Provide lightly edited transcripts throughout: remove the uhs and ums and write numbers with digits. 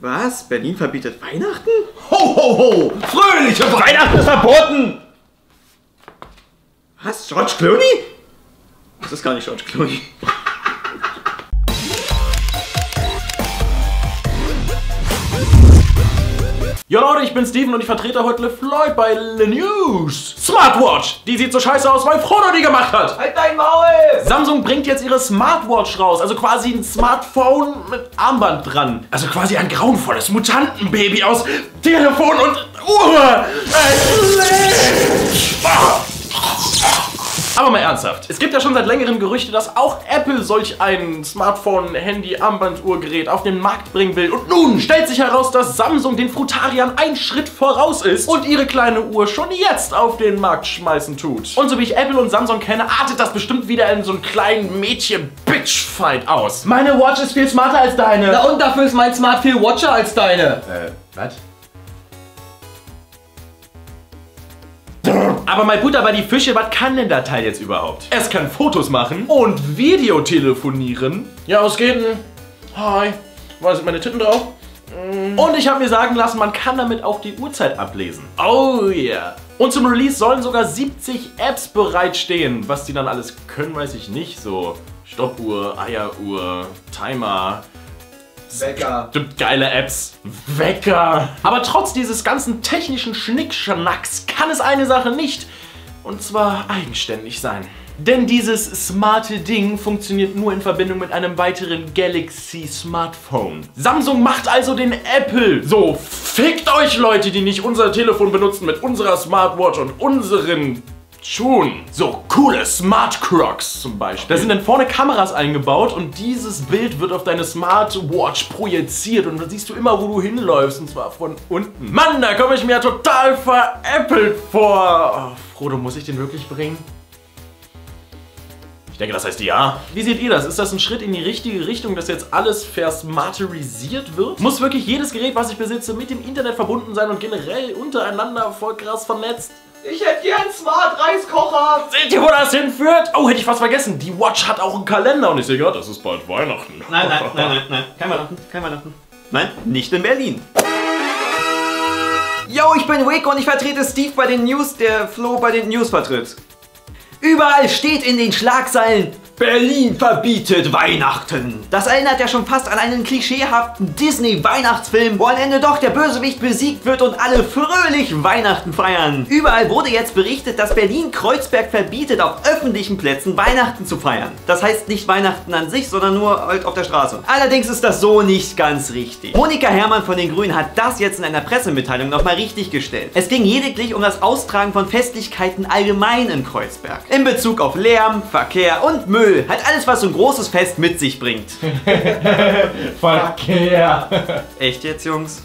Was? Berlin verbietet Weihnachten? Ho, ho, ho! Fröhliche Weihnachten ist verboten! Was? George Clooney? Das ist gar nicht George Clooney. Ja Leute, ich bin Steven und ich vertrete heute LeFloid bei The News. Smartwatch! Die sieht so scheiße aus, weil Frodo die gemacht hat. Halt dein Maul! Samsung bringt jetzt ihre Smartwatch raus, also quasi ein Smartphone mit Armband dran. Also quasi ein grauenvolles Mutantenbaby aus Telefon und Uhr. Aber mal ernsthaft, es gibt ja schon seit längerem Gerüchte, dass auch Apple solch ein Smartphone, Handy, Armbanduhrgerät auf den Markt bringen will. Und nun stellt sich heraus, dass Samsung den Frutariern einen Schritt voraus ist und ihre kleine Uhr schon jetzt auf den Markt schmeißen tut. Und so wie ich Apple und Samsung kenne, artet das bestimmt wieder in so einen kleinen Mädchen-Bitch-Fight aus. Meine Watch ist viel smarter als deine. Na und dafür ist mein Smart viel Watcher als deine. Was? Aber mal Butter bei die Fische, was kann denn das Teil jetzt überhaupt? Es kann Fotos machen und Videotelefonieren. Ja, was geht denn? Hi. Wo sind meine Titten drauf? Und ich habe mir sagen lassen, man kann damit auch die Uhrzeit ablesen. Oh yeah. Und zum Release sollen sogar 70 Apps bereitstehen. Was die dann alles können, weiß ich nicht. So Stoppuhr, Eieruhr, Timer. Wecker. Stimmt, geile Apps. Wecker. Aber trotz dieses ganzen technischen Schnickschnacks kann es eine Sache nicht. Und zwar eigenständig sein. Denn dieses smarte Ding funktioniert nur in Verbindung mit einem weiteren Galaxy Smartphone. Samsung macht also den Apple. So, fickt euch Leute, die nicht unser Telefon benutzen mit unserer Smartwatch und unseren Schuhen. So coole Smart Crocs zum Beispiel. Da sind dann vorne Kameras eingebaut und dieses Bild wird auf deine Smartwatch projiziert und dann siehst du immer, wo du hinläufst, und zwar von unten. Mann, da komme ich mir ja total veräppelt vor. Oh, Frodo, muss ich den wirklich bringen? Ich denke, das heißt ja. Wie seht ihr das? Ist das ein Schritt in die richtige Richtung, dass jetzt alles versmarterisiert wird? Muss wirklich jedes Gerät, was ich besitze, mit dem Internet verbunden sein und generell untereinander voll krass vernetzt? Ich hätte gern Smart Reiskocher. Seht ihr, wo das hinführt? Oh, hätte ich fast vergessen. Die Watch hat auch einen Kalender und ich sehe gerade, das ist bald Weihnachten. Nein. Kein Weihnachten. Nein, nicht in Berlin. Yo, ich bin Rick und ich vertrete Steve bei den News, der Flo bei den News vertritt. Überall steht in den Schlagzeilen: Berlin verbietet Weihnachten. Das erinnert ja schon fast an einen klischeehaften Disney-Weihnachtsfilm, wo am Ende doch der Bösewicht besiegt wird und alle fröhlich Weihnachten feiern. Überall wurde jetzt berichtet, dass Berlin-Kreuzberg verbietet, auf öffentlichen Plätzen Weihnachten zu feiern. Das heißt nicht Weihnachten an sich, sondern nur halt auf der Straße. Allerdings ist das so nicht ganz richtig. Monika Herrmann von den Grünen hat das jetzt in einer Pressemitteilung nochmal richtig gestellt. Es ging lediglich um das Austragen von Festlichkeiten allgemein in Kreuzberg. In Bezug auf Lärm, Verkehr und Müll. Halt alles, was so ein großes Fest mit sich bringt. Verkehr. Echt jetzt, Jungs?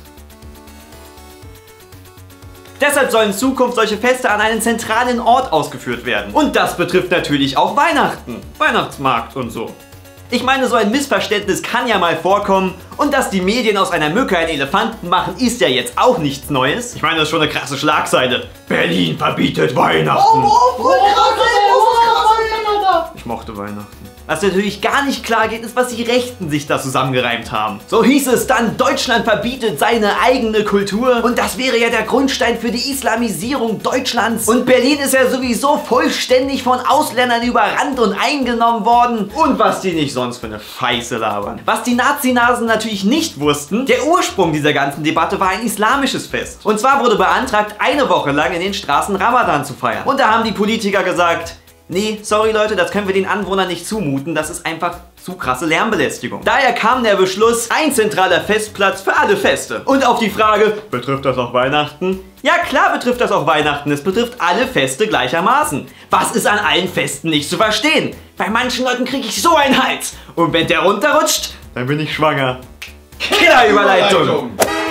Deshalb sollen in Zukunft solche Feste an einem zentralen Ort ausgeführt werden. Und das betrifft natürlich auch Weihnachten. Weihnachtsmarkt und so. Ich meine, so ein Missverständnis kann ja mal vorkommen. Und dass die Medien aus einer Mücke einen Elefanten machen, ist ja jetzt auch nichts Neues. Ich meine, das ist schon eine krasse Schlagzeile. Berlin verbietet Weihnachten. Ich mochte Weihnachten. Was natürlich gar nicht klar geht, ist, was die Rechten sich da zusammengereimt haben. So hieß es dann, Deutschland verbietet seine eigene Kultur. Und das wäre ja der Grundstein für die Islamisierung Deutschlands. Und Berlin ist ja sowieso vollständig von Ausländern überrannt und eingenommen worden. Und was die nicht sonst für eine Scheiße labern. Was die Nazinasen natürlich nicht wussten, der Ursprung dieser ganzen Debatte war ein islamisches Fest. Und zwar wurde beantragt, eine Woche lang in den Straßen Ramadan zu feiern. Und da haben die Politiker gesagt: Nee, sorry Leute, das können wir den Anwohnern nicht zumuten, das ist einfach zu krasse Lärmbelästigung. Daher kam der Beschluss, ein zentraler Festplatz für alle Feste. Und auf die Frage, betrifft das auch Weihnachten? Ja klar betrifft das auch Weihnachten, es betrifft alle Feste gleichermaßen. Was ist an allen Festen nicht zu verstehen? Bei manchen Leuten kriege ich so einen Hals. Und wenn der runterrutscht, dann bin ich schwanger. Killerüberleitung!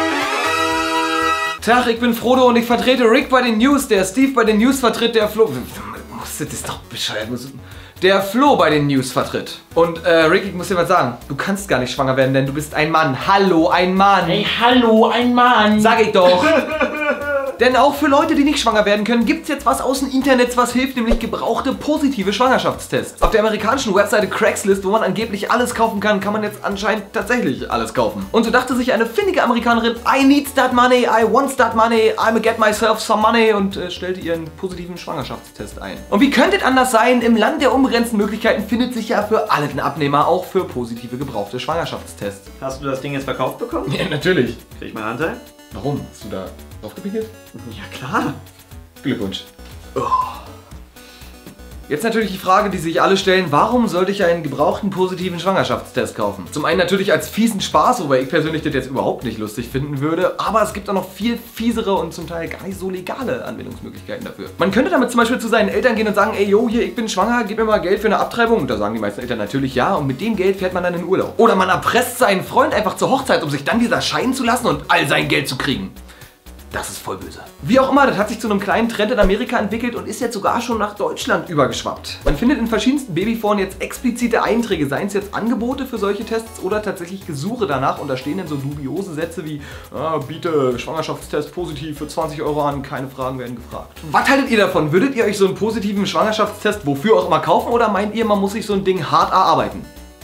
Tag, ich bin Frodo und ich vertrete Rick bei den News, der Steve bei den News vertritt, der Flo... Das ist doch bescheuert. Der Flo bei den News vertritt. Und Rick, ich muss dir was sagen. Du kannst gar nicht schwanger werden, denn du bist ein Mann. Hallo, ein Mann. Hey, hallo, ein Mann. Sag ich doch. Denn auch für Leute, die nicht schwanger werden können, gibt es jetzt was aus dem Internet, was hilft, nämlich gebrauchte positive Schwangerschaftstests. Auf der amerikanischen Webseite Craigslist, wo man angeblich alles kaufen kann, kann man jetzt anscheinend tatsächlich alles kaufen. Und so dachte sich eine findige Amerikanerin, I need that money, I want that money, I'ma get myself some money und stellte ihren positiven Schwangerschaftstest ein. Und wie könnte es anders sein? Im Land der unbegrenzten Möglichkeiten findet sich ja für alle einen Abnehmer, auch für positive gebrauchte Schwangerschaftstests. Hast du das Ding jetzt verkauft bekommen? Ja, natürlich. Krieg ich meinen Anteil? Warum? Hast du da draufgepickelt? Ja, klar. Glückwunsch. Oh. Jetzt natürlich die Frage, die sich alle stellen, warum sollte ich einen gebrauchten positiven Schwangerschaftstest kaufen? Zum einen natürlich als fiesen Spaß, wobei ich persönlich das jetzt überhaupt nicht lustig finden würde, aber es gibt auch noch viel fiesere und zum Teil gar nicht so legale Anwendungsmöglichkeiten dafür. Man könnte damit zum Beispiel zu seinen Eltern gehen und sagen, ey yo, hier, ich bin schwanger, gib mir mal Geld für eine Abtreibung. Und da sagen die meisten Eltern natürlich ja und mit dem Geld fährt man dann in Urlaub. Oder man erpresst seinen Freund einfach zur Hochzeit, um sich dann dieser scheiden zu lassen und all sein Geld zu kriegen. Das ist voll böse. Wie auch immer, das hat sich zu einem kleinen Trend in Amerika entwickelt und ist jetzt sogar schon nach Deutschland übergeschwappt. Man findet in verschiedensten Babyforen jetzt explizite Einträge, seien es jetzt Angebote für solche Tests oder tatsächlich Gesuche danach. Und da stehen dann so dubiose Sätze wie, biete Schwangerschaftstest positiv für 20 € an, keine Fragen werden gefragt. Was haltet ihr davon? Würdet ihr euch so einen positiven Schwangerschaftstest wofür auch immer kaufen oder meint ihr, man muss sich so ein Ding hart erarbeiten?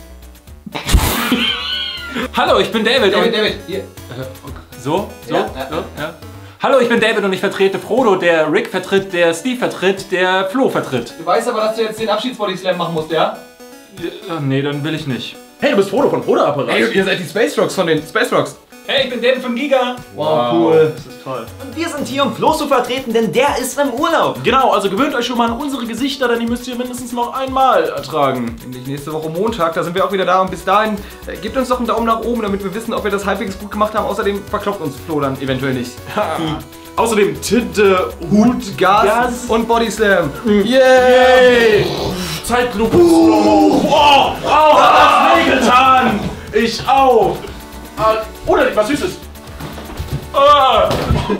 Hallo, ich bin David. David, hier. So? Ja. Hallo, ich bin David und ich vertrete Frodo, der Rick vertritt, der Steve vertritt, der Flo vertritt. Du weißt aber, dass du jetzt den Abschiedsbody-Slam machen musst, ja? Nee, dann will ich nicht. Hey, du bist Frodo von Frodo-Apparat. Ey, ihr seid die Space Rocks von den Space Rocks. Hey, ich bin David von Giga. Wow, cool. Das ist toll. Und wir sind hier, um Flo zu vertreten, denn der ist im Urlaub. Genau, also gewöhnt euch schon mal an unsere Gesichter, denn die müsst ihr mindestens noch einmal ertragen. Nämlich nächste Woche Montag, da sind wir auch wieder da und bis dahin gebt uns doch einen Daumen nach oben, damit wir wissen, ob wir das halbwegs gut gemacht haben. Außerdem verkloppt uns Flo dann eventuell nicht. Außerdem Tinte, Hut, Gas und Bodyslam. Yay! Zeitlupe. Wow, hat das wehgetan. Ich auch. Oder was Süßes.